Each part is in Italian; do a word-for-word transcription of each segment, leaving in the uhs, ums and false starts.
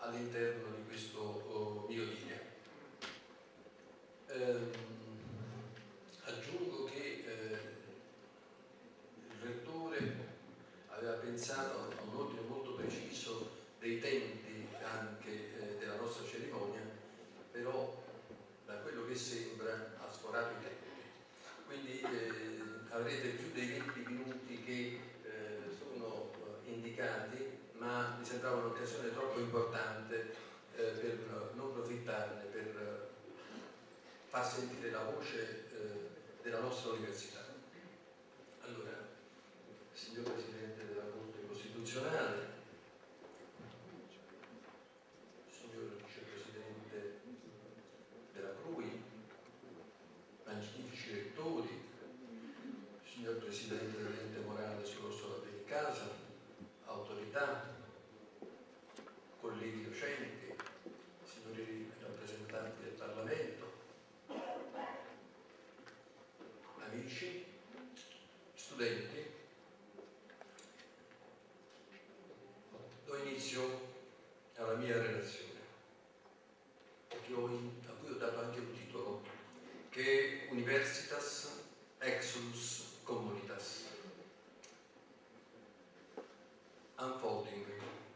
all'interno di questo oh, mio dire. Ehm, aggiungo che eh, il Rettore aveva pensato a un ordine molto preciso dei tempi anche eh, della nostra cerimonia, però da quello che sembra ha sforato i tempi. Quindi eh, avrete più dei venti minuti che eh, sono eh, indicati, ma mi sembrava un'occasione troppo importante eh, per non profittarne, per far sentire la voce eh, della nostra università. Allora, signor Presidente della Corte Costituzionale, signor Vicepresidente della C R U I, magnifici rettori, signor Presidente dell'Ente Morale sull'Orsola di Casa, autorità, colleghi docenti, signori rappresentanti del Parlamento, amici, studenti, do inizio alla mia relazione, a cui ho dato anche un titolo, che è Universitas Exodus Communitas. Unfolding,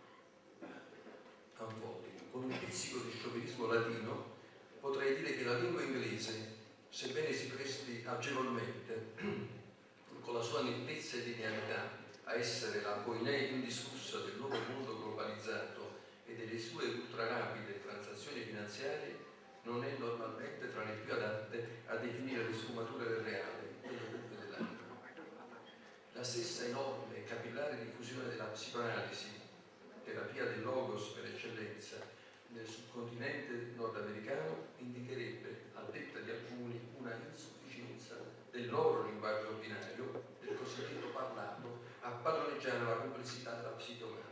unfolding. Con un pizzico di sciovinismo latino potrei dire che la lingua inglese, sebbene si presti agevolmente, con la sua nettezza e linearità, a essere la poinea indiscussa del nuovo mondo globalizzato e delle sue ultrarapide transazioni finanziarie, non è normalmente tra le più adatte a definire le sfumature del reale e le curve dell'anima. La stessa enorme e capillare diffusione della psicoanalisi, terapia del logos per eccellenza, nel subcontinente nordamericano indicherebbe, a detta di alcuni, una insufficienza del loro linguaggio ordinario, del cosiddetto parlato, a padroneggiare la complessità della psiche umana.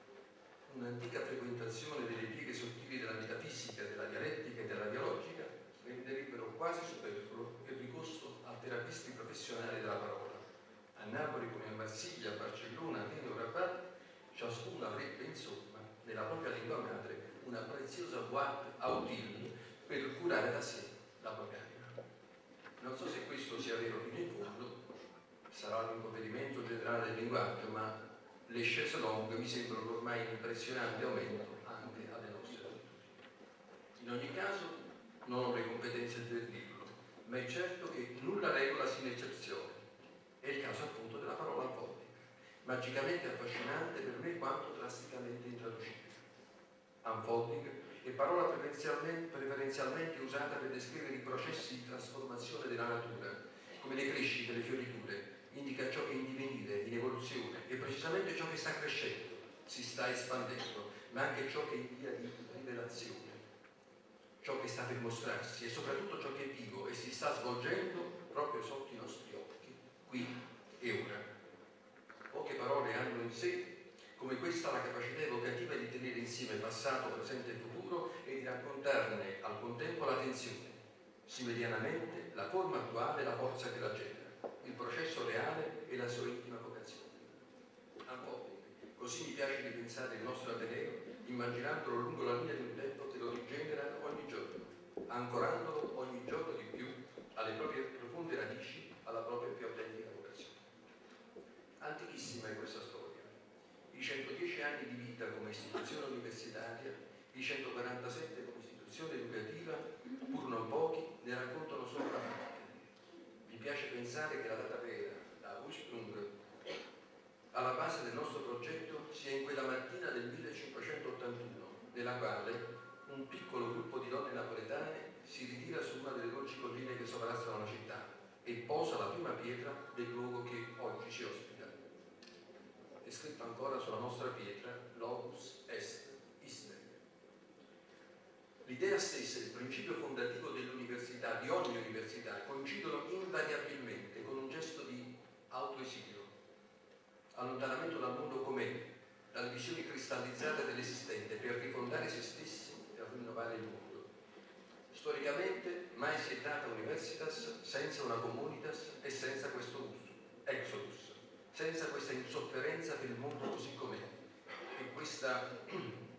Un'antica frequentazione delle pieghe sottili della metafisica, della dialettica e della dialogica renderebbero quasi superfluo il ricorso a terapisti professionali della parola. A Napoli come a Marsiglia, a Barcellona, a Atene o Rabat, ciascuno avrebbe insomma nella propria lingua madre una preziosa boîte à outils per curare da sé la propria anima. Non so se questo sia vero fino in fondo, sarà un impoverimento generale del linguaggio, ma le chaise longue mi sembrano ormai in impressionante aumento anche alle nostre latitudini. In ogni caso non ho le competenze per dirlo, ma è certo che nulla regola sine eccezione. È il caso appunto della parola unfolding, magicamente affascinante per me quanto drasticamente intraducibile. Unfolding è parola preferenzialmente, preferenzialmente usata per descrivere i processi di trasformazione della natura, come le crescite, le fioriture, indica ciò che è in divenire, in evoluzione, e precisamente ciò che sta crescendo, si sta espandendo, ma anche ciò che è in via di rivelazione, ciò che sta per mostrarsi e soprattutto ciò che è vivo e si sta svolgendo proprio sotto i nostri occhi, qui e ora. Poche parole hanno in sé, come questa, la capacità evocativa di tenere insieme passato, presente e futuro e di raccontarne al contempo la tensione, similmente la forma attuale e la forza che la genera, il processo reale e la sua intima vocazione. Unfolding, così mi piace di pensare il nostro Ateneo, immaginandolo lungo la linea di un tempo che lo rigenera ogni giorno, ancorandolo ogni giorno di più alle proprie profonde radici, alla propria più autentica vocazione. Antichissima è questa storia. I centodieci anni di vita come istituzione universitaria, i centoquarantasette come istituzione educativa, pur non pochi, ne raccontano solo la parte. Mi piace pensare che la data vera, la Ursprung, alla base del nostro progetto sia in quella mattina del millecinquecentottantuno, nella quale un piccolo gruppo di donne napoletane si ritira su una delle dolci colline che sovrastano la città e posa la prima pietra del luogo che oggi ci ospita. È scritto ancora sulla nostra pietra Locus Est, Ister. L'idea stessa e il principio fondativo dell'università, di ogni università, coincidono invariabilmente con un gesto di autoesilio, allontanamento dal mondo com'è, dalle visioni cristallizzate dell'esistente per rifondare se stessi e rinnovare il mondo. Storicamente mai si è data universitas senza una communitas e senza questo exodus, senza questa insofferenza per il mondo così com'è e questa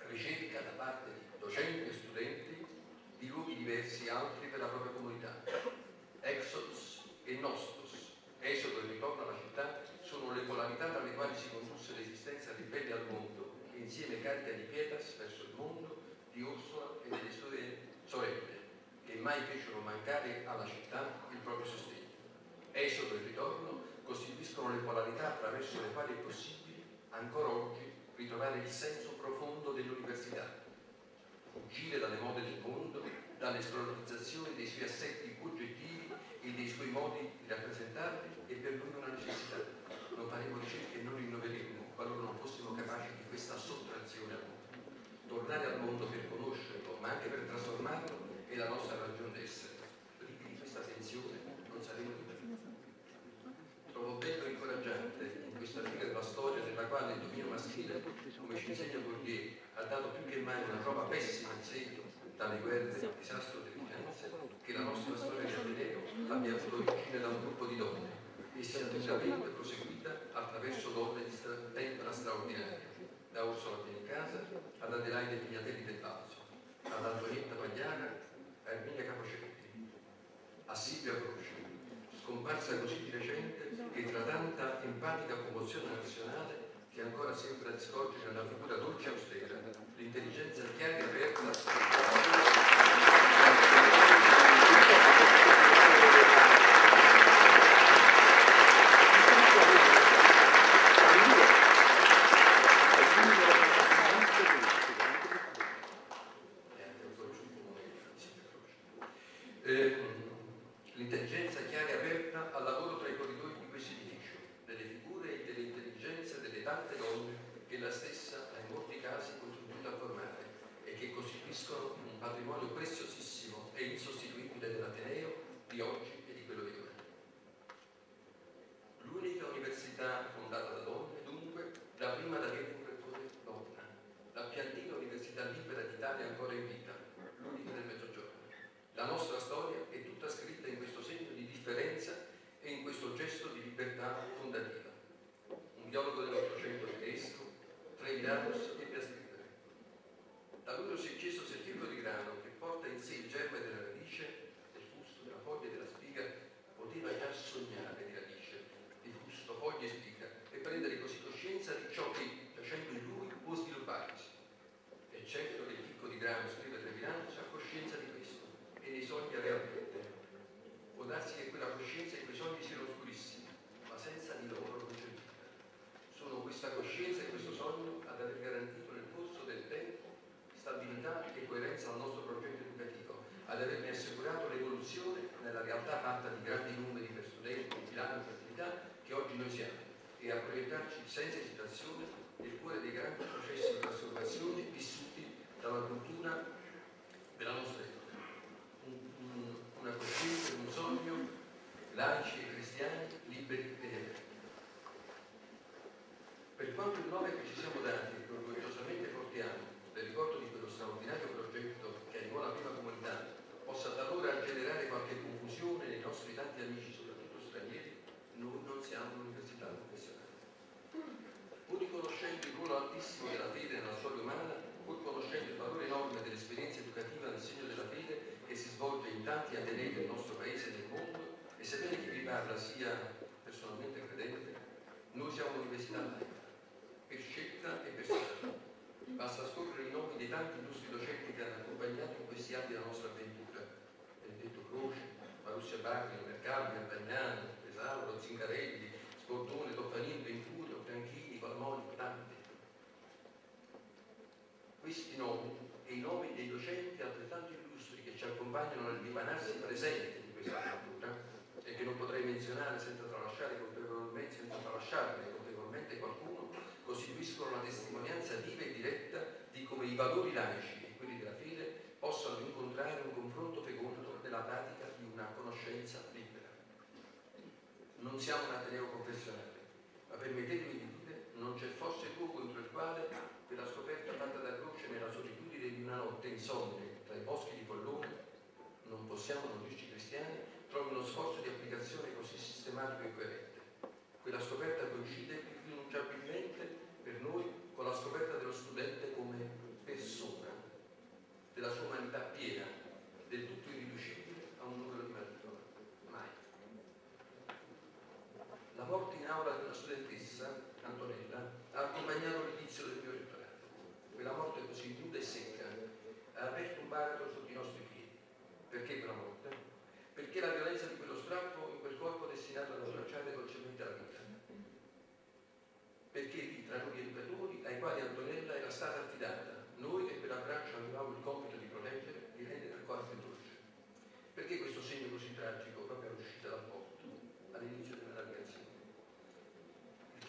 ricerca da parte di docenti e studenti di luoghi diversi altri per la propria comunità. Exodus e Nostos, esodo e ritorno alla città, sono le polarità dalle quali si condusse l'esistenza ribelle al mondo e insieme carica di pietas verso il mondo di Ursula e delle sue sorelle, che mai fecero mancare alla città il proprio sostegno. Esodo e ritorno costituiscono le polarità attraverso le quali è possibile, ancora oggi, ritrovare il senso profondo dell'università, fuggire dalle mode del mondo, dalle scolarizzazioni dei suoi assetti oggettivi e dei suoi modi di rappresentarli, è per noi una necessità. Non faremo ricerche e non innoveremo qualora non fossimo capaci di questa sottrazione al mondo. Tornare al mondo per conoscerlo, ma anche per trasformarlo, è la nostra ragione d'essere. Privi di questa tensione non saremo liberi. Trovo bello e incoraggiante in questa riga della storia nella quale il dominio maschile, come ci insegna Bourdieu, ha dato più che mai una prova pessima in seguito dalle guerre e al disastro delle finanze, che la nostra storia di Ateneo abbia avuto origine da un gruppo di donne e sia lungamente proseguita attraverso donne di stra tempra straordinaria, da Ursula Benincasa ad Adelaide Pignatelli del Balzo, ad Antonietta Pagliara, a Erminia Capocetti, a Silvia Croce, scomparsa così di recente che tra tanta empatica commozione nazionale che ancora sembra di scorgere nella figura dolce e austera, l'intelligenza chiara e aperta l'intelligenza chiara e aperta al lavoro tra i corridoi di questo edificio, delle figure e delle intelligenze delle tante donne che la stessa ha in molti casi contribuito a formare e che costituiscono un patrimonio preziosissimo e insostituibile dell'Ateneo di oggi e di quello di domani. L'unica università fondata da donne, dunque, la prima ad avere un rettore donna, la più antica università libera d'Italia ancora in vita, l'unica del Mezzogiorno. La nostra storia è tutta scritta in questo segno di differenza e in questo gesto di libertà fondativa. Un biologo dell'Ottocento tedesco, Treviranus, ebbe a scrivere: da lui si è acceso il fiocco di grano che porta in sé il germe della radice, del fusto, della foglia e della spiga, poteva già sognare di radice, di fusto, foglia e spiga, e prendere così coscienza di ciò che, giacendo in lui, può svilupparsi. È certo che il chicco di grano, scrive Treviranus, ha coscienza di questo e ne sogna realmente. Può darsi che quella coscienza e quei sogni siano oscurissimi, ma senza di loro concepita. Sono questa coscienza e questo sogno ad aver garantito nel corso del tempo stabilità e coerenza al nostro progetto educativo, ad avermi assicurato l'evoluzione nella realtà fatta di grandi numeri per studenti, bilancio e attività che oggi noi siamo, e a proiettarci senza esitazione nel cuore dei grandi processi di trasformazione vissuti dalla cultura della nostra epoca. Una coscienza, un sogno, laici e cristiani, liberi ed aperti. Per quanto il nome che ci siamo dati e che orgogliosamente portiamo del ricordo di quello straordinario progetto che animò la prima comunità possa talora generare qualche confusione nei nostri tanti amici, soprattutto stranieri, noi non siamo un'università confessionale. Pur riconoscendo il ruolo altissimo della fede nella storia umana, pur conoscendo il valore enorme dell'esperienza educativa nel segno della fede che si svolge in tanti atenei del nostro paese e del mondo, e sebbene chi vi parla sia personalmente credente, noi siamo un'università laica, per scelta e per scelta. Basta scorrere i nomi dei tanti illustri docenti che hanno accompagnato in questi anni la nostra avventura: Benedetto Croce, Marussia Barri, Mercalli, Ardagnano, Pesauro, Zingarelli, Sbordone, Toffanino, Venturio, Franchini, Palmoni, tanti. Questi nomi e i nomi dei docenti altrettanto illustri che ci accompagnano nel dipanarsi presente di questa avventura e che non potrei menzionare senza tralasciare colpevolmente, senza tralasciarne colpevolmente qualcuno, costituiscono la testimonianza viva e diretta di come i valori laici e quelli della fede possano incontrare un confronto fecondo nella pratica di una conoscenza libera. Non siamo un ateneo confessionale, ma permettetemi di dire, non c'è forse tuo contro il quale, per la scoperta fatta da Croce nella solitudine di una notte insonne tra i boschi di Pollone, non possiamo non dirci cristiani, trovi uno sforzo di applicazione così sistematico e coerente. Quella scoperta coincide irrinunciabilmente per noi con la scoperta dello studente come persona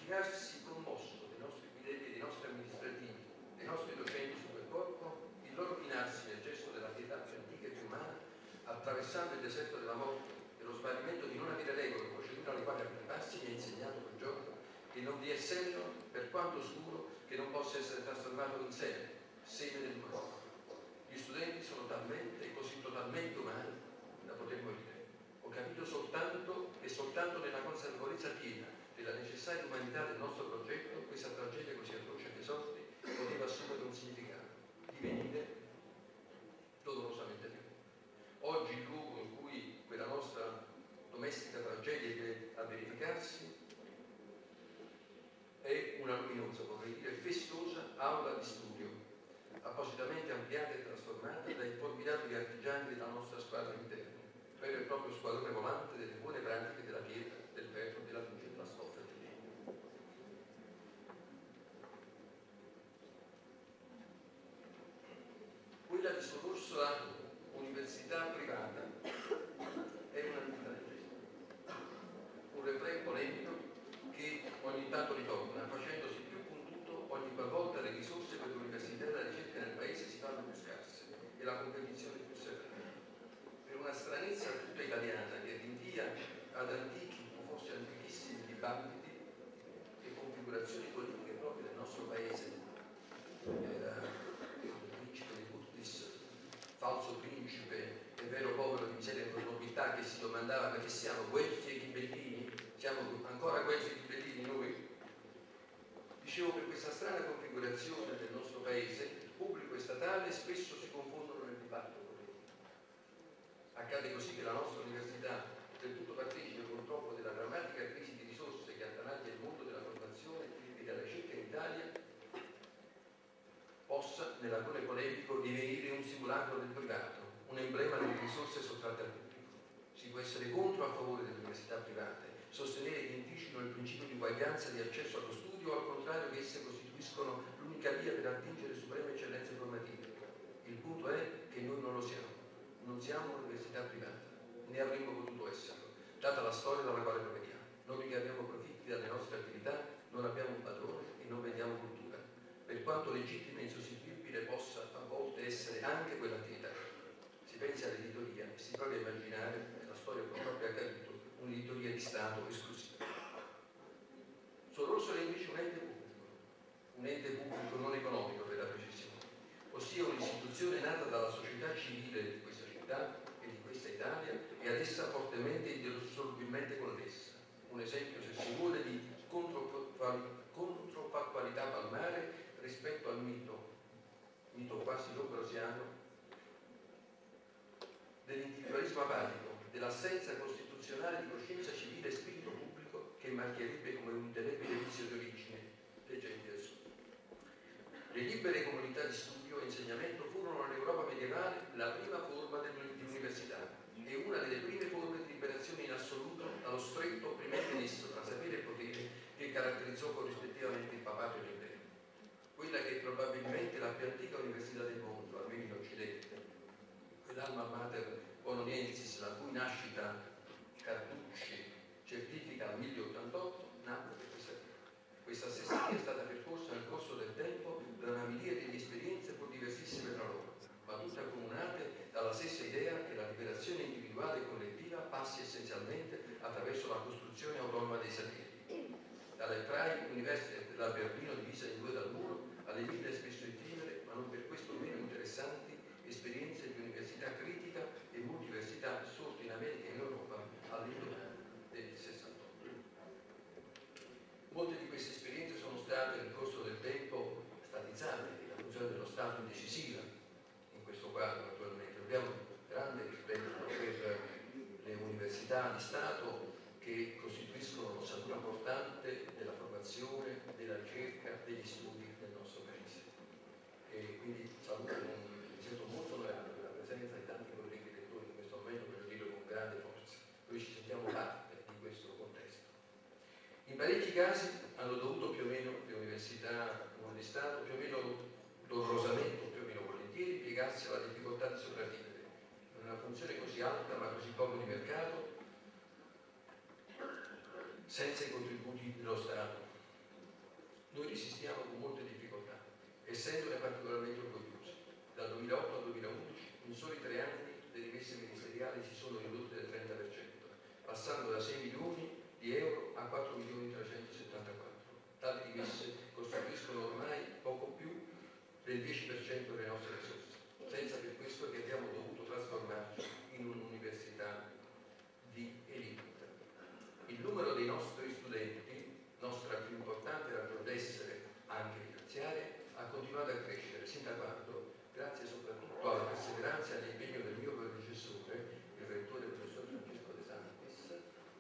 immaginarsi commosso dei nostri guidati, dei nostri amministrativi, dei nostri docenti su quel corpo, il loro chinarsi nel gesto della pietà più antica e più umana, attraversando il deserto della morte e lo smarrimento di non avere regole, procedure alle quali aggrapparsi, mi ha insegnato quel giorno che non vi è senno, per quanto oscuro, che non possa essere trasformato in seme, seme del corpo. Gli studenti sono talmente, così totalmente umani da poter morire. Ho capito soltanto e soltanto nella consapevolezza piena della necessaria umanità del nostro progetto, questa tragedia così atroce che sorti poteva assumere un significato, divenire dolorosamente più. Oggi il luogo in cui quella nostra domestica tragedia deve a verificarsi è una luminosa, vorrei dire festosa, aula di studio, appositamente ampliata e trasformata dai formidabili artigiani della nostra squadra interna, vero e proprio squadrone volante delle buone pratiche della pietra, del ferro, della luce, della stoffa e del legno. Quella di Soccorsola università privata è una vita leggenda, un refrain polemico che ogni tanto ritorna, facendosi più puntuto ogni qualvolta le risorse per l'università e la ricerca nel paese si fanno più scarse e la competizione più severa. Per una stranezza tutta italiana che rinvia ad antichi o forse antichissimi dibattiti e configurazioni politiche proprie del nostro paese, era il principe di Curtis, falso principe e vero povero di miseria e nobiltà, che si domandava perché siamo guelfi e ghibellini, siamo ancora guelfi e ghibellini noi. Dicevo, per questa strana configurazione del nostro paese, il pubblico e statale spesso si confondono nel dibattito politico. Accade così che la nostra università, del tutto partecipe purtroppo della drammatica crisi di risorse che attanaglia il mondo della formazione e della ricerca in Italia, possa, nell'agone polemico, divenire un simulacro del privato, un emblema delle risorse sottratte al pubblico. Si può essere contro o a favore delle università private, sostenere che inficino il principio di uguaglianza di accesso allo studio o al contrario che esse costituiscono l'unica via per attingere supreme eccellenze formative. Il punto è che noi non lo siamo. Non siamo un'università privata, né avremmo potuto esserlo, data la storia dalla quale proveniamo. Noi che abbiamo profitti dalle nostre attività non abbiamo un padrone e non vendiamo cultura, per quanto legittima e insostituibile possa a volte essere anche quell'attività. Si pensi all'editoria e si provi a immaginare, nella storia purtroppo è accaduto, un'editoria di Stato esclusiva. Soccorsola è invece un ente pubblico, un ente pubblico non economico per la precisione, ossia un'istituzione nata dalla società civile di questa città e di questa Italia e ad essa fortemente e indissolubilmente connessa. Un esempio, se si vuole, di controfattualità palmare rispetto al mito, mito quasi lombrosiano, dell'individualismo apatico, dell'assenza costituzionale di coscienza civile e spirito pubblico che marchierebbe come un indelebile vizio di origine le genti del Sud. Le libere comunità di studio e insegnamento furono nell'Europa medievale la prima forma di università e una delle prime forme di liberazione in assoluto dallo stretto opprimente nesso tra sapere e potere che caratterizzò corrispettivamente il papato e l'impero. Quella che è probabilmente la più antica università del mondo, almeno in Occidente, quell'alma mater bononiensis, la cui nascita Carducci certifica al mille ottantotto, nacque per questa via. Questa stessa via è stata percorsa nel corso del tempo da una miriade di esperienze pur diversissime tra loro, ma tutte accomunate dalla stessa idea che la liberazione individuale e collettiva passi essenzialmente attraverso la costruzione autonoma dei saperi. Dalle Freie Universität della Berlino divisa in due dal muro, alle mille spesso effimere, ma non per questo meno interessanti, esperienze di università critica e multiversità sorte in America e in Europa all'indomani del sessantotto. Molte di queste esperienze sono state nel corso del tempo statizzate, la funzione dello Stato indecisiva in questo quadro naturalmente. Abbiamo grande rispetto per le università di Stato che costituiscono un'ossatura portante della formazione, della ricerca, degli studi nel nostro paese. E quindi saluto, mi sento molto onorato per la presenza di tanti colleghi lettori in questo momento, per dirlo con grande forza. Noi ci sentiamo parte di questo contesto. In parecchi casi hanno dovuto più o meno le università non di Stato, più o meno dolorosamente, più o meno volentieri, piegarsi alla difficoltà di sopravvivere in una funzione così alta ma così poco di mercato, senza i contributi dello Stato, resistiamo con molte difficoltà, essendone particolarmente orgogliosi. Dal duemilaotto al duemilaundici, in soli tre anni, le rimesse ministeriali si sono ridotte del trenta per cento, passando da sei milioni di euro a quattro milioni trecentosettantaquattro. Tali rimesse costituiscono ormai poco più del dieci per cento delle nostre risorse, senza per questo che abbiamo dovuto trasformarci in un'università di elite. Il numero dei nostri studenti, nostra più importante ragione d'essere anche finanziaria, ha continuato a crescere sin da quando, grazie soprattutto alla perseveranza e all'impegno del mio predecessore, il rettore professor Francesco De Santis,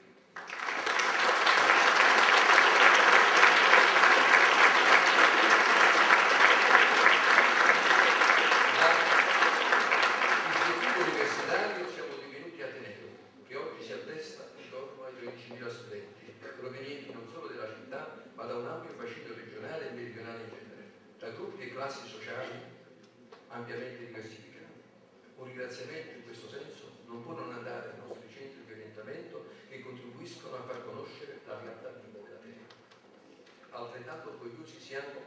dall'istituto universitario siamo divenuti ateneo, che oggi si attesta intorno ai tredicimila studenti, provenienti non solo della città, ma da un ampio bacino regionale e meridionale in genere, da gruppi e classi sociali ampiamente diversificati. Un ringraziamento in questo senso non può non andare ai nostri centri di orientamento che contribuiscono a far conoscere la realtà viva dell'Ateneo. Altrettanto orgogliosi siamo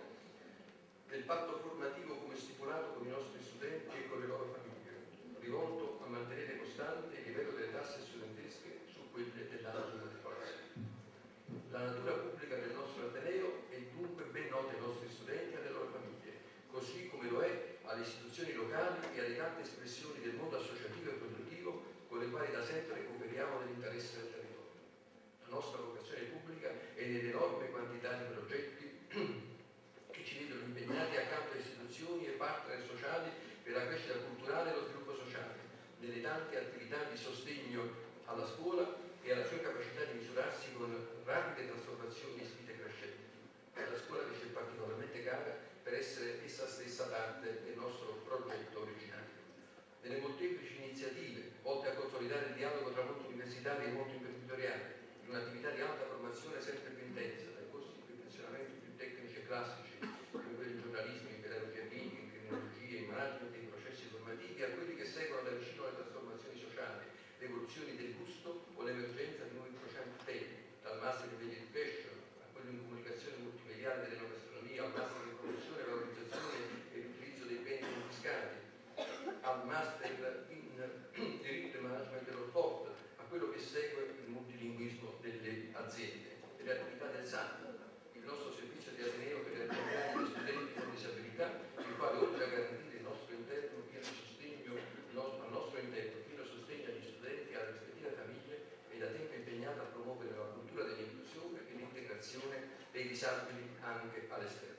del patto formativo come stipulato con i nostri studenti e con le loro famiglie, rivolto a mantenere costante il livello delle tasse studentesche su quelle dell'anno duemilaquattordici. La natura pubblica del nostro Ateneo è dunque ben nota ai nostri studenti e alle loro famiglie, così come lo è alle istituzioni locali e alle tante espressioni del mondo associativo e produttivo con le quali da sempre cooperiamo nell'interesse del territorio. La nostra vocazione pubblica è nell'enorme quantità di progetti che ci vedono impegnati accanto a istituzioni e partner sociali per la crescita culturale e lo sviluppo sociale, nelle tante attività di sostegno alla scuola e alla sua capacità di misurarsi con rapide trasformazioni e sfide crescenti. È la scuola che ci è particolarmente cara per essere essa stessa parte del nostro progetto originario. Nelle molteplici iniziative volte a consolidare il dialogo tra mondo universitario e mondo imprenditoriale, in un'attività di alta formazione sempre più intensa, dai corsi di perfezionamento più tecnici e classici, come quelli in giornalismo, in pedagogia clinica, in criminologia, in management dei processi formativi, a quelli che seguono da vicino le trasformazioni sociali, le evoluzioni del gusto o l'emergenza di nuovi processi temi, dal master in media education a quello in comunicazione multimediale dell'enogastronomia, al master in produzione, valorizzazione e riutilizzo dei beni confiscati, al master in diritto e management dello sport, a quello che segue il multilinguismo delle aziende, delle attività del S A N, il nostro servizio di Ateneo per le attività degli studenti con disabilità, il quale oltre a garantire il nostro interno pieno sostegno, al nostro interno pieno sostegno agli studenti e alle rispettive famiglie, è da tempo impegnato a promuovere la cultura dell'inclusione e l'integrazione dei disabili anche all'esterno.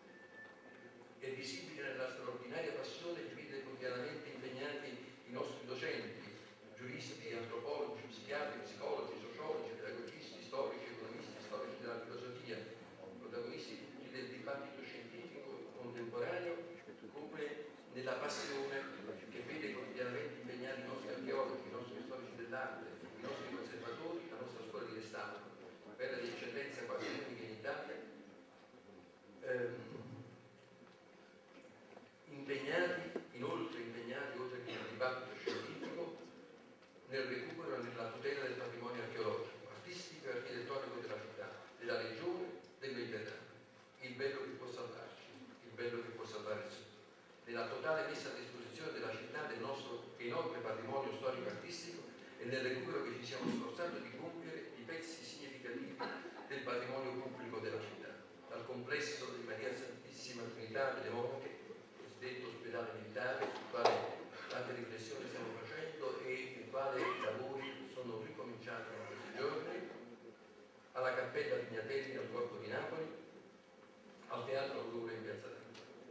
È visibile nella straordinaria passione che vede quotidianamente impegnati i nostri docenti, giuristi, antropologi, psichiatri, psicologi, sociologi, pedagogisti, storici, economisti, storici della filosofia, protagonisti tutti del dibattito scientifico contemporaneo, come nella passione che vede quotidianamente impegnati i nostri archeologi, i nostri storici dell'arte, i nostri conservatori, la nostra scuola di restauro, perla di eccellenza quasi unica in Italia, ehm, impegnati, inoltre impegnati, oltre che nel dibattito scientifico, nel recupero e nella tutela del patrimonio archeologico, artistico e architettonico della città, della regione, del Mediterraneo. Il bello che può salvarci, il bello che può salvare il Sud. Nella totale messa a disposizione della città del nostro enorme patrimonio storico-artistico e nel recupero che ci siamo sforzati di compiere di pezzi significativi del patrimonio pubblico della città, dal complesso di Maria Santissima Trinità delle Monache, cosiddetto ospedale militare, sul quale tante riflessioni stiamo facendo e il quale i lavori sono ricominciati in questi giorni, alla Cappella Pignatelli al Corpo di Napoli, al Teatro Aurora in Piazza Trento.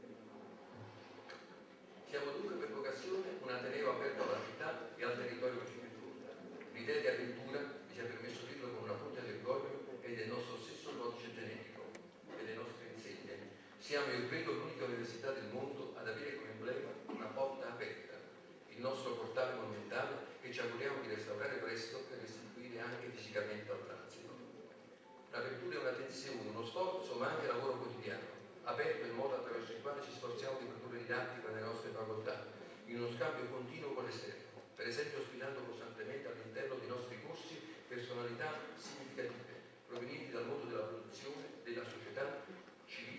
Siamo dunque per vocazione un Ateneo aperto alla città e al territorio che ci circonda. L'idea di avventura, mi sia permesso dirlo con una punta di orgoglio, è del nostro stesso codice genetico e delle nostre insegne. Siamo, io credo, l'unica università del mondo ad avere come emblema una porta aperta, il nostro portale monumentale che ci auguriamo di restaurare presto e restituire anche fisicamente al transito. L'apertura è una tensione, uno sforzo, ma anche lavoro quotidiano, aperto in modo attraverso il quale ci sforziamo di produrre didattica nelle nostre facoltà, in uno scambio continuo con l'esterno, per esempio ospitando costantemente all'interno dei nostri corsi personalità significative, provenienti dal mondo della produzione, della società civile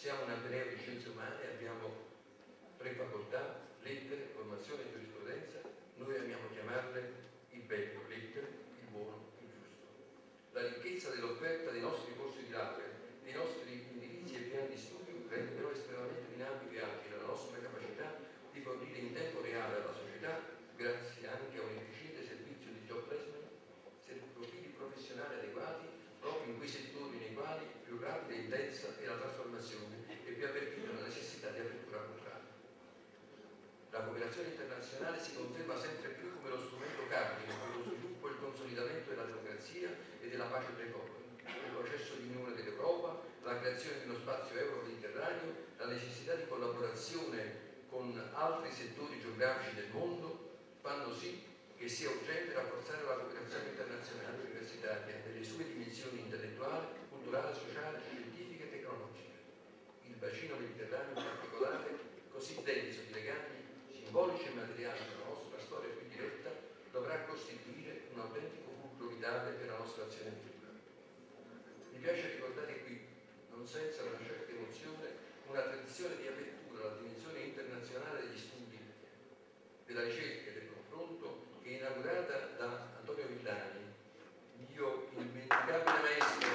Siamo un ateneo di scienze umane, abbiamo tre facoltà, lettere, formazione e giurisprudenza. Noi amiamo chiamarle il bello, lettere, il buono, il giusto. La ricchezza dell'offerta dei nostri corsi di laurea, dei nostri indirizzi e piani di studio rende però estremamente dinamico e agile la nostra capacità di fornire in tempo reale alla società, grazie anche a un efficiente servizio di job placement, profili professionali adeguati proprio in quei settori nei quali più rapida e intensa è la trasformazione e più avvertita la necessità di apertura contraria. La cooperazione internazionale si conferma sempre più come lo strumento cardine per lo sviluppo e il consolidamento della democrazia e della pace tra i popoli. Il processo di unione dell'Europa, la creazione di uno spazio euro-mediterraneo, la necessità di collaborazione con altri settori geografici del mondo fanno sì che sia urgente rafforzare la cooperazione internazionale universitaria nelle sue dimensioni intellettuali, culturali, sociali, scientifiche e tecnologiche. Il bacino mediterraneo in particolare, così denso di legami simbolici e materiali per la nostra storia più diretta, dovrà costituire un autentico fulcro vitale per la nostra azione futura. Mi piace ricordare qui, non senza una certa emozione, una tradizione di apertura alla dimensione internazionale degli studi, della ricerca e del confronto, che è inaugurata da Antonio Villani, mio indimenticabile maestro.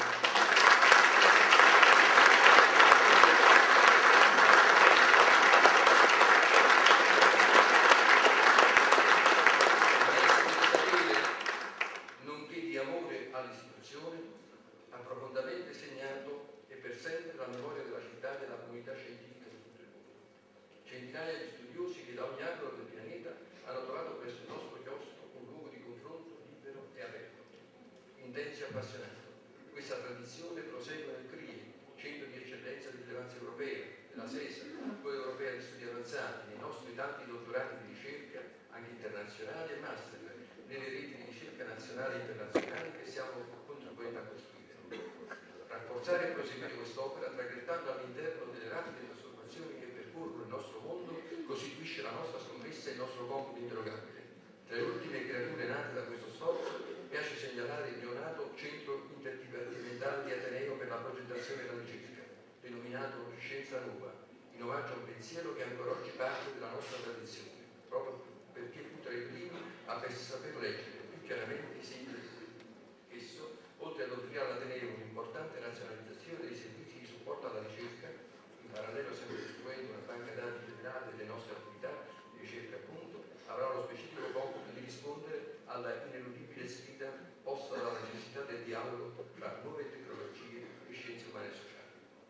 Nonché di amore all'istituzione, ha profondamente segnato e per sempre la memoria della città e della comunità scientifica di tutto il mondo. Centinaia di studiosi che da ogni angolo del pianeta hanno trovato presso il nostro chiostro un luogo di confronto libero e aperto, intenso e appassionato. Questa tradizione prosegue nel C R I E, Centro di Eccellenza di Rilevanza Europea, nella SESA, Scuola Europea di Studi Avanzati, nei nostri tanti dottorati di ricerca, anche internazionali e master, nelle reti di ricerca nazionali e internazionali che stiamo contribuendo a costruire. Rafforzare e proseguire quest'opera, traghettando all'interno delle rapide trasformazioni che percorrono il nostro mondo, costituisce la nostra scommessa e il nostro compito interrogabile. Tra le ultime creature nate da questo sforzo, piace segnalare il neonato Centro Interdipartimentale di Ateneo per la progettazione e la ricerca, denominato Scienza Nuova, in omaggio a un pensiero che ancora oggi parte della nostra tradizione, proprio perché fu tra i primi a saper leggere più chiaramente i segni del futuro. Esso, oltre ad offrire all'Ateneo un'importante razionalizzazione dei servizi di supporto alla ricerca, in parallelo sempre costruendo una banca dati generale delle nostre attività di ricerca appunto, avrà lo specifico compito di rispondere alla ineludibile sfida posta dalla necessità del dialogo tra nuove tecnologie e scienze umane e sociali.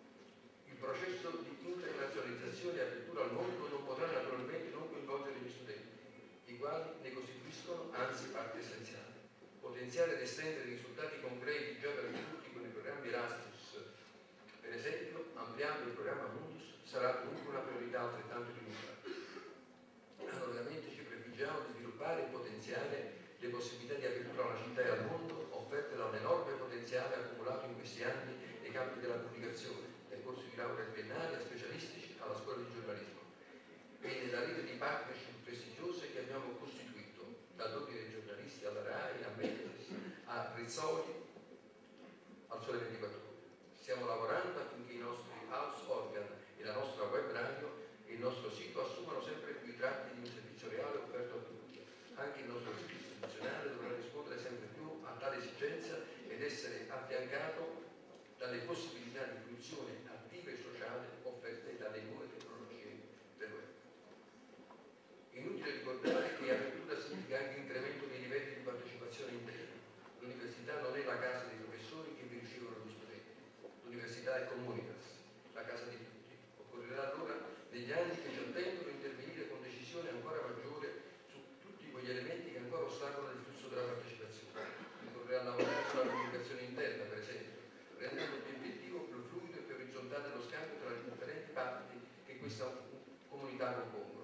Il processo di internazionalizzazione e apertura al mondo non potrà naturalmente non coinvolgere gli studenti, i quali ne costituiscono anzi parte essenziale. Potenziare ed estendere i risultati concreti già raggiunti con i programmi Erasmus, per esempio, ampliando il programma Mundus, sarà dunque una priorità altrettanto rilevante. Analogamente ci prefiggiamo di sviluppare e potenziare le possibilità di apertura alla città e al mondo offerte da un enorme potenziale accumulato in questi anni nei campi della comunicazione, dai corsi di laurea biennali a specialistici alla scuola di giornalismo e nella rete di partnership prestigiose che abbiamo costituito, dall'ordine dei giornalisti alla RAI, a Mediaset, a Rizzoli, al Sole ventiquattro Ore. Stiamo lavorando affinché i nostri house organ e la nostra web radio e il nostro sito assumano sempre più i tratti di un servizio reale offerto a tutti. Anche il nostro sito istituzionale dovrà rispondere sempre più a tale esigenza ed essere affiancato dalle possibilità di fruizione attiva e sociale offerte dalle nuove tecnologie del web. Inutile ricordare che apertura significa anche incremento dei livelli di partecipazione interna. L'università non è la casa dei professori che vi ricevono gli studenti. L'università è comunitas, la casa di tutti. Occorrerà allora negli anni che ci attendono intervenire con decisione ancora maggiore su tutti quegli elementi che ancora ostacolano il flusso della partecipazione. Occorrerà lavorare sulla comunicazione interna, per esempio, rendendo più obiettivo, più fluido e più orizzontale lo scambio tra le differenti parti che questa comunità compongono.